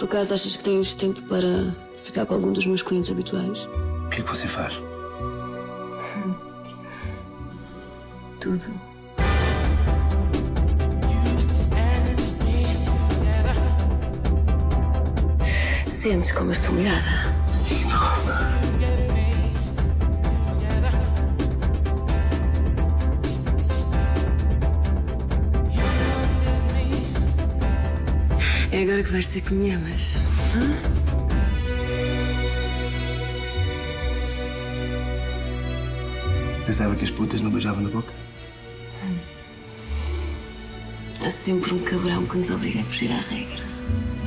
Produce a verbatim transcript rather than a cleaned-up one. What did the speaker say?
Por acaso achas que tens tempo para ficar com algum dos meus clientes habituais? O que é que você faz? Hum. Tudo. Sentes como eu estou molhada? Sinto. É agora que vais dizer que me amas. Hã? Pensava que as putas não beijavam na boca? Há sempre um cabrão que nos obriga a fugir à regra.